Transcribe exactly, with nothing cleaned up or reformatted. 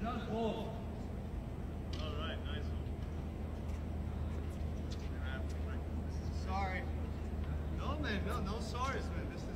All right, nice one. Sorry. No, man, no, no sorries, man. This is